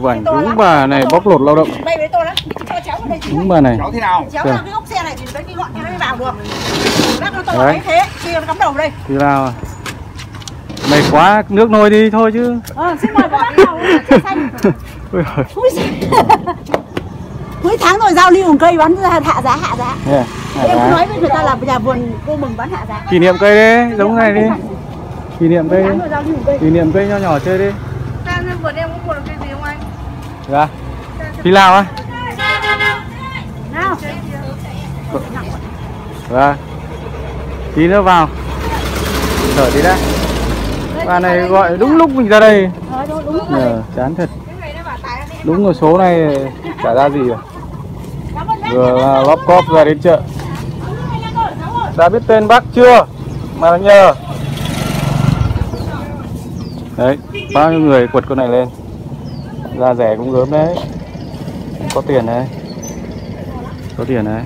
chụp ảnh. Đúng bà này bóc lột lao động. Đây với tôi đó. Cho cháu vào đây. Đúng bà này. Cháu thế nào? Cháu vào cái góc xe này thì đấy đi gọn cho nó mới vào được. Bác nó tôi nói thế, kia nó cắm đầu đây. Thì nào. Mày quá, nước nồi đi thôi chứ. Xin mời các bác nào xanh. Mấy tháng rồi giao lưu một cây bán ra hạ giá. Yeah, em cứ nói với người ta là nhà vườn cô mừng bán hạ giá. Kỷ niệm cây đấy, giống này đi. Kỷ niệm cây. Kỷ niệm cây nho nhỏ chơi đi. Ra vườn em có mua được cây gì không anh? Dạ. Phi lao á? Nào. Vâng. Tí nữa vào. Thở tí đã. Bà này gọi đúng lúc mình ra đây. Chán thật. Đúng rồi, số này chả ra gì rồi. Vừa lóp cóp ra đến chợ. Đã biết tên bác chưa? Mà nhờ. Đấy, bao nhiêu người quật con này lên. Ra rẻ cũng gớm đấy. Có tiền đấy. Có tiền đấy.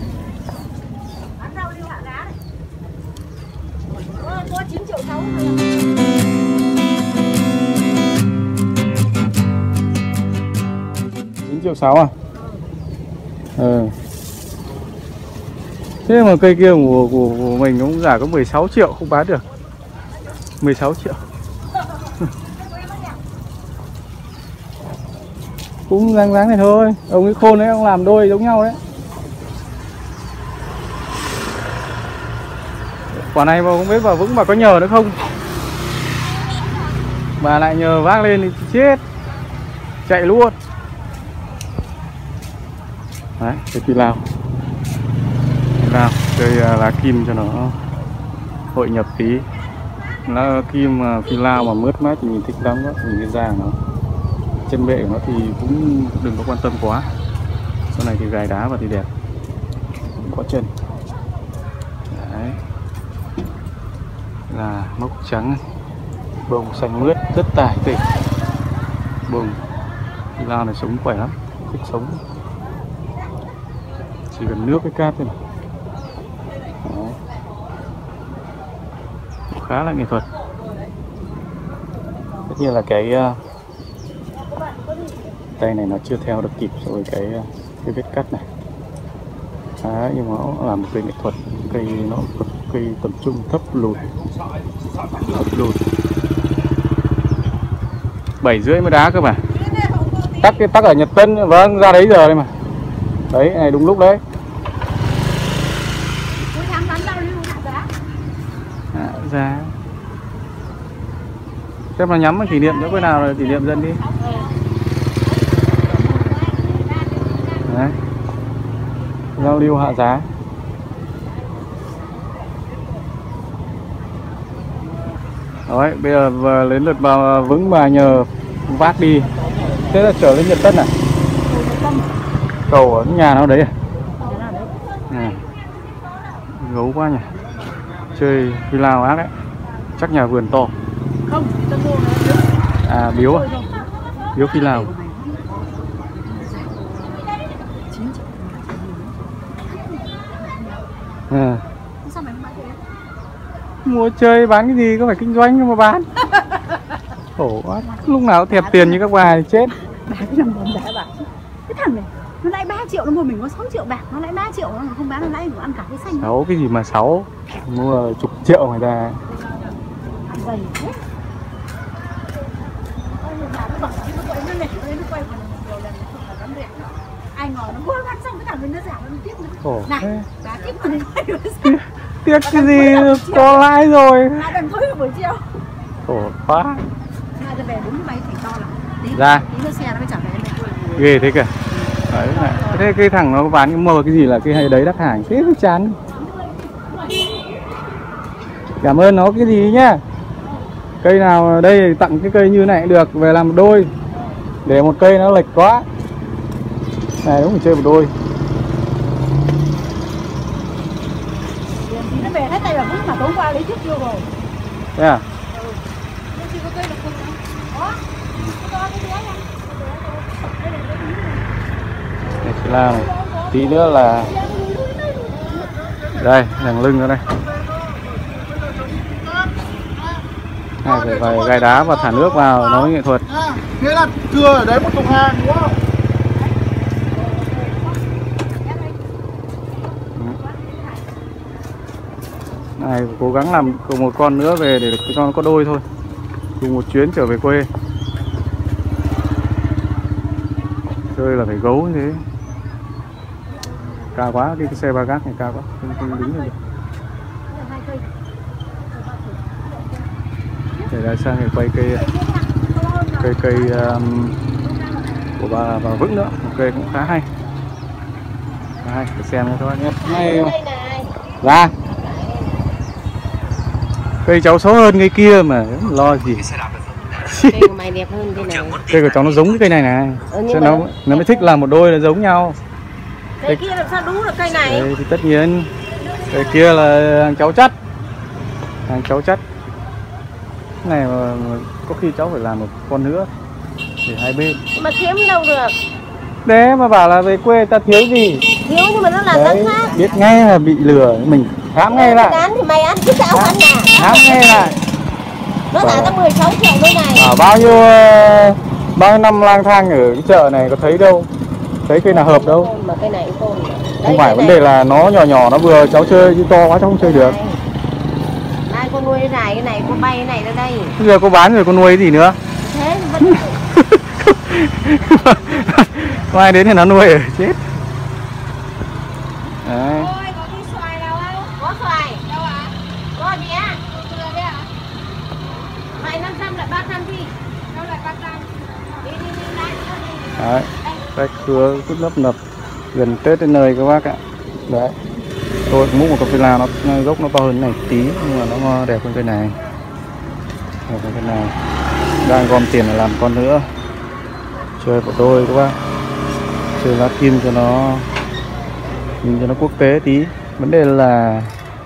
Có 9 triệu 6. 9 triệu 6 à? Thế mà cây kia của mình cũng giả có 16 triệu không bán được. 16 triệu. Cũng dáng này thôi. Ông ấy khôn đấy, ông làm đôi giống nhau đấy. Quả này mà không biết bà Vững bà có nhờ nữa không. Bà lại nhờ vác lên thì chết. Chạy luôn. Đấy, cái phi lao. Nào, chơi lá kim cho nó hội nhập tí. Lá kim phi lao mà mướt mát thì mình thích lắm đó. Nhìn cái da nó, chân bệ của nó thì cũng đừng có quan tâm quá. Sau này thì gài đá vào thì đẹp. Có chân. Đấy. Là mốc trắng, bông xanh mướt, rất tải tỉnh. Bông phi lao này sống khỏe lắm, thích sống. Chỉ cần nước với cát thôi. Khá là nghệ thuật. Tất nhiên là cái tay này nó chưa theo được kịp rồi cái vết cắt này. Đấy, nhưng mà nó là một cây nghệ thuật, cây nó cây tầm trung thấp lùn. 7,5 mới đá cơ mà. Tắc ở Nhật Tân, vâng, ra đấy giờ đây mà. Đấy, này đúng lúc đấy. Cuối tháng bán giao lưu hạ giá. Hạ giá. Chắc là nhắm kỷ niệm cho cái nào là kỷ niệm dân đi. Đấy. Giao lưu hạ giá. Đấy, bây giờ đến lượt bà Vững bà nhờ vác đi. Thế là trở lên Nhật Tân à? Cầu ở nhà nó đấy à? Gấu quá nhỉ. Chơi phi lao ác đấy. Chắc nhà vườn to. Không, tôi mua à? Biếu à? Biếu phi lao. Sao mày không bán thế? Mua chơi bán cái gì, có phải kinh doanh mà bán. Khổ quá. Lúc nào thèm tiền như các bà thì chết. Bà cái nằm bóng đá bà. Cái thằng này nó lại 3 triệu, nó mua mình có 6 triệu bạc, nó lại 3 triệu, nó không bán, nó lại ăn cả cái xanh. 6 cái gì mà 6, mua chục triệu người ta. Ăn dày thế. Ai ngờ nó mua ăn xong cái thằng mình nó giảm nó tiếp nữa. Khổ thế. Bà tiếp mà nó tiếc cái gì, có lãi rồi. đừng thôi buổi chiều. Khổ quá. Mai ta về đúng cái máy thành to lắm. Ra. Tí nữa xe nó mới trả về đây. Ghê thế kìa. Đấy, thế cái thằng nó bán cái mơ cái gì là cái hay đấy đắt hàng, thế mới chán. Cảm ơn nó cái gì nhá. Cây nào đây tặng cái cây như này cũng được, về làm một đôi. Để một cây nó lệch quá. Này đúng phải chơi một đôi. Tí nó về hết tay là Vững mà tối qua lấy trước vô rồi. Thế à? Đây chỉ là này. Tí nữa là đây, đằng lưng nữa đây. phải gai đá và thả nước vào nó mới nghệ thuật. Nghĩa là thừa ở đấy một thùng hàng đúng không? Này cố gắng làm một con nữa về để cho nó có đôi thôi, cùng một chuyến trở về quê. Chơi là phải gấu như thế. Cao quá, cái xe ba gác này cao quá, không đứng được. Để lại sang để quay cây của bà Vững nữa, một cây cũng khá hay. Đây, để xem cho các bạn nhé. Này, ra cây cháu xấu hơn cây kia mà lo gì. Cây của mày đẹp hơn cây này. Cây của cháu nó giống cái cây này này. Nó mới thích làm một đôi là giống nhau. Cây kia làm sao đúng được cây này? Đây, thì tất nhiên cây kia là hàng cháu chắt. Hàng cháu chắt. Cái này mà có khi cháu phải làm một con nữa để hai bên. Mà thiếu đâu được. Đấy mà bảo là về quê ta thiếu gì? Thiếu nhưng mà nó là rất khác. Biết ngay là bị lừa, mình hãm ngay lại. Bán thì mày ăn chứ tao ăn à? Hãm ngay lại. Nó trả tao 16 triệu đôi này. Bao nhiêu năm lang thang ở cái chợ này có thấy đâu. Thấy cây nào hợp đâu. Mà cây này cũng Không phải vấn đề là nó nhỏ nó vừa cháu chơi chứ to quá cháu không chơi được. Ai con nuôi cái này con bay cái này ra đây. Bây giờ cô bán rồi con nuôi cái gì nữa? Thế vẫn có ai đến thì nó nuôi rồi chết. Đấy. ôi, có cái xoài nào không? Có xoài. Đâu ạ? Có gì á? Vậy 500 lại 300 đi. Đâu lại 300? Đi lại. Đấy. Khách khứa cứ nấp nập gần Tết đến nơi các bác ạ. Đấy. Tôi múc một cà phê Lào nó gốc nó to hơn này tí nhưng mà nó đẹp hơn cây này. Đẹp hơn cây này. Đang gom tiền để làm con nữa. Chơi một đôi các bác. Chơi lá kim cho nó nhìn cho nó quốc tế tí. Vấn đề là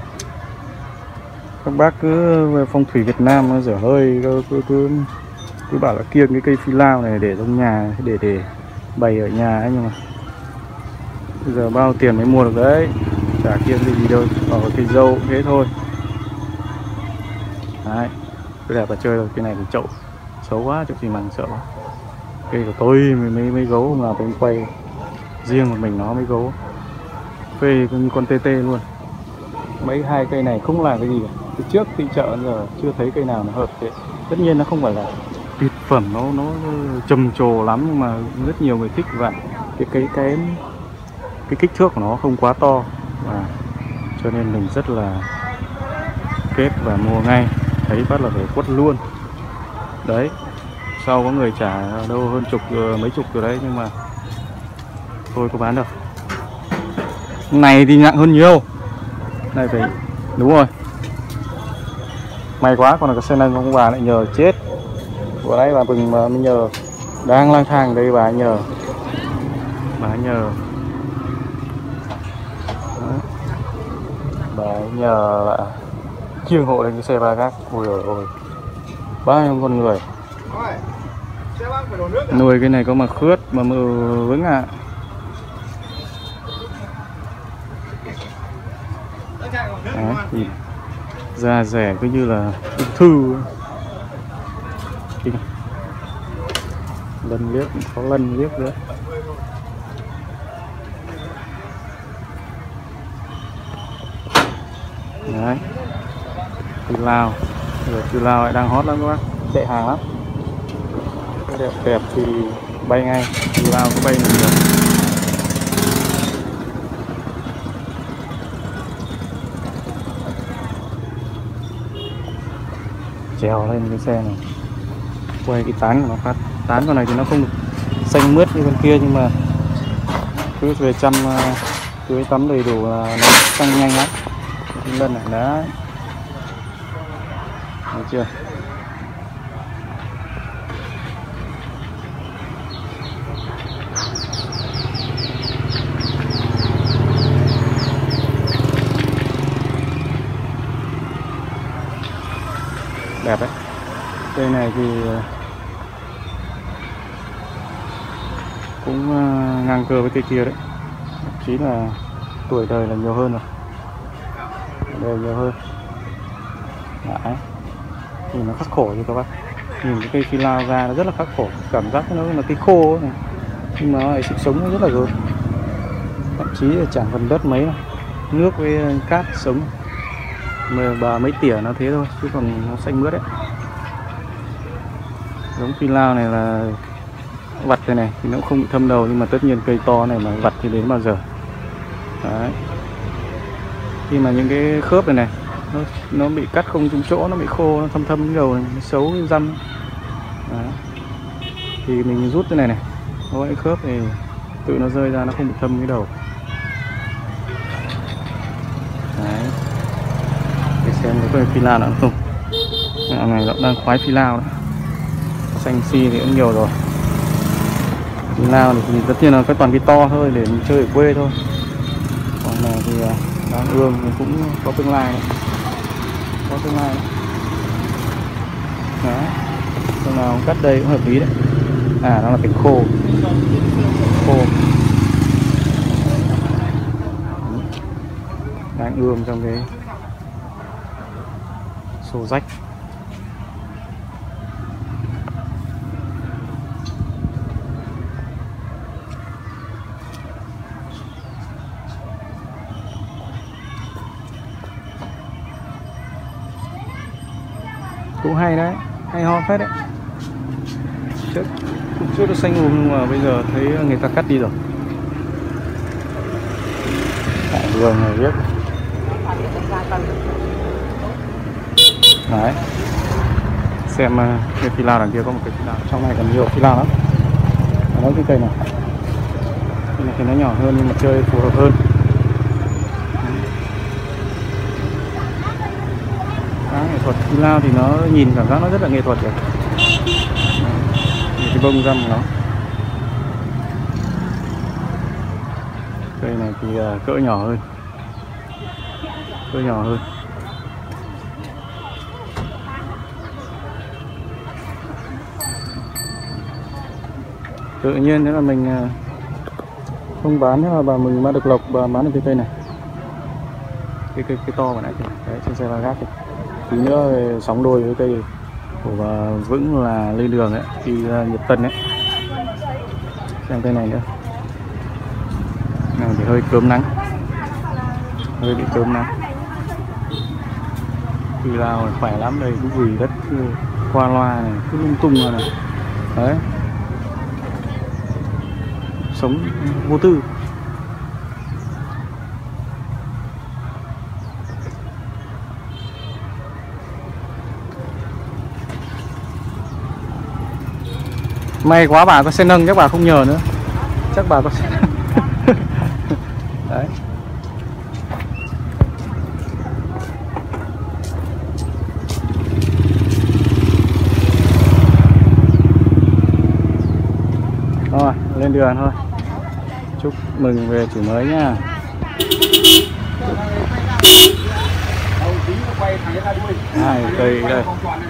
các bác cứ về phong thủy Việt Nam nó dở hơi cứ bảo là kiêng cái cây phi lao này để trong nhà để bày ở nhà ấy, nhưng mà bây giờ bao tiền mới mua được đấy, chả kiêng cái gì đâu, bảo cây dâu thế thôi. Đấy, cái đẹp là chơi rồi, cái này thì chậu xấu quá, chậu xi măng sợ quá. Cây của tôi mấy gấu hôm nào tôi quay riêng một mình nó mới gấu phê như con tê luôn. Mấy hai cây này không làm cái gì cả. Từ trước đi chợ giờ chưa thấy cây nào nó hợp thế. Tất nhiên nó không phải là tuyệt phẩm, nó trầm trồ lắm, nhưng mà rất nhiều người thích và cái kích thước của nó không quá to, và cho nên mình rất là kết và mua ngay, thấy bắt là phải quất luôn. Đấy, sau có người trả đâu hơn mấy chục rồi đấy, nhưng mà thôi có bán đâu. Này thì nặng hơn nhiều. Này phải đúng rồi. May quá, còn là cái xe này ông bà lại nhờ chết. Vừa nãy bà Bừng mà mình nhờ đang lang thang đây, bà nhờ. Đấy. Bà nhờ là kiêng hộ lên cái xe ba gác. Ôi trời ơi, bao nhiêu con người nuôi cái này có mà khướt mà vững ạ. Đấy, thì da rẻ cứ như là ung thư. Lần liếc, có lần liếc nữa. Đấy, phi lao, giờ phi lao lại đang hot lắm các bác, chạy hàng lắm. Cái đẹp thì bay ngay, phi lao có bay được. Trèo lên cái xe này, quay cái tán của nó phát. Tán con này thì nó không được xanh mướt như con kia, nhưng mà cứ về chăm tưới tắm đầy đủ là nó xanh nhanh lắm. Cái lần này đấy, thấy chưa? Đẹp đấy. Cây này thì cũng ngang cơ với cây kia đấy, thậm chí là tuổi đời là nhiều hơn rồi, đời nhiều hơn. Đấy. Nhìn nó khắc khổ như các bác. Nhìn cái cây phi lao ra nó rất là khắc khổ, cảm giác nó là cây khô ấy này. Nhưng mà sự sống nó rất là lớn, thậm chí là chẳng phần đất mấy đâu. Nước với cát sống mà mấy tỉa nó thế thôi, chứ còn nó xanh mướt đấy. Giống phi lao này là vặt đây này thì nó cũng không bị thâm đầu, nhưng mà tất nhiên cây to này mà vặt thì đến bao giờ. Đấy. Khi mà những cái khớp này này nó bị cắt không trúng chỗ, nó bị khô, nó thâm cái đầu này, nó xấu cái răm. Đấy. Thì mình rút cái này này, nó cái khớp thì tự nó rơi ra, nó không bị thâm cái đầu. Đấy. Để xem có phi lao nữa không. Này nó đang khoái phi lao đấy. Xanh xi thì cũng nhiều rồi. Phi lao thì tất nhiên là cái toàn cái to thôi để mình chơi ở quê thôi. Còn này thì đang ương thì cũng có tương lai đấy. Có tương lai đấy. Đó. Hôm nào cắt đây cũng hợp lý đấy. À, nó là cảnh khô. Khô. Đang ươm trong cái xô rách. Cũng hay đấy, hay ho phết đấy. Trước nó xanh nhưng mà bây giờ thấy người ta cắt đi rồi. Tại vườn này biết. Đấy. Xem cái phi lao đằng kia có một cái phi lao, trong này còn nhiều phi lao lắm. Nói cái cây này. Cây này thì nó nhỏ hơn nhưng mà chơi phù hợp hơn. Nghệ thuật phi lao thì nó nhìn cảm giác nó rất là nghệ thuật rồi. Cái bông răm của nó. Cây này thì cỡ nhỏ hơn. Cỡ nhỏ hơn. Tự nhiên thế là mình không bán, thế là bà mình mà được lộc bà bán được cái cây này. Cái to mà nãy thì đấy, trên xe ba gác thì tí nữa sóng đôi với cây của bà Vững là lên đường ấy, đi Nhật Tân ấy. Xem cây này nữa. Này thì hơi cớm nắng, hơi bị cớm nắng. Phi lao này khỏe lắm, đây cứ vùi đất cứ qua loa này, cứ lung tung ra này. Đấy. Sống vô tư. May quá bà có xe nâng, chắc bà không nhờ nữa. Chắc bà có xe nâng. Đấy. Rồi, lên đường thôi. Chúc mừng về chủ mới nha. Hai cây đây.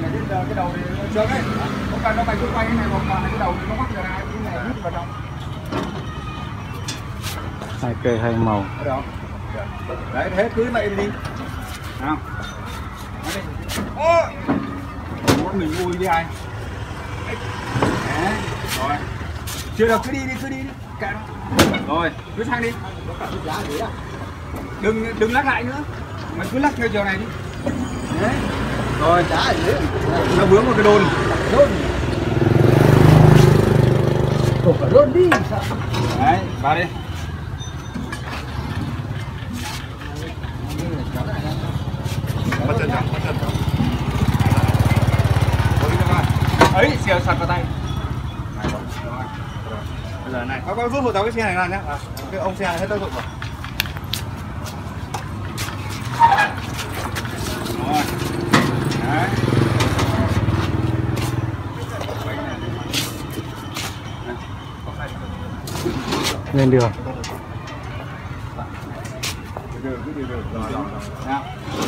Hai cây hai màu. Đấy, hết cứ lại đi. Nào. Ôi. Muốn mình vui đi ai. Đấy, rồi. Chưa đâu, cứ đi. Kệ nó. Rồi, cứ sang đi. Đừng lắc lại nữa. Mày cứ lắc theo chiều này đi. Đấy. Rồi, giá ở dưới. Nó vướng một cái đồn. Đồn đi. Đấy, vào đi. Bắt chân nào. Ấy, xèo sạt vào tay. Rồi. Bây giờ này, bác rút hộ cháu cái xe này ra nhé. Cái ông xe này hết tác dụng rồi. Rồi. Đấy. Lên đường. Rồi. Nào.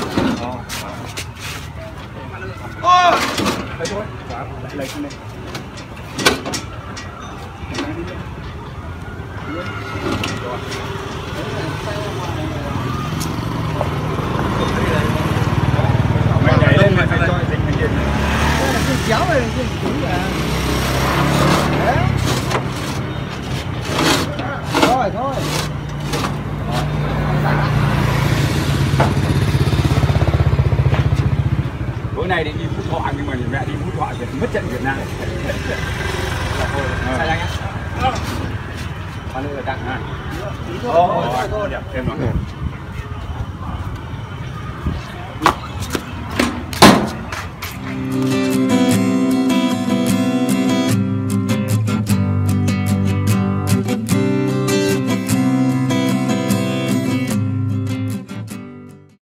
Ô! Đấy thôi. Lại lấy cái này. Mày nhảy lên mà phải cho thành viên. giáo này chứ là đấy. Thôi bữa nay định đi Phú Thọ nhưng mà mẹ đi Phú Thọ thì mất trận Việt Nam. Thôi sai anh nhé. Con nữa là tặng ha. Thôi đẹp thêm rồi.